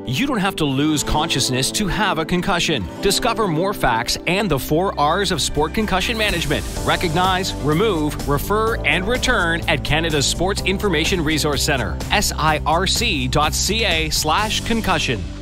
You don't have to lose consciousness to have a concussion. Discover more facts and the 4 R's of sport concussion management. Recognize, remove, refer, and return at Canada's Sports Information Resource Centre, sirc.ca/concussion.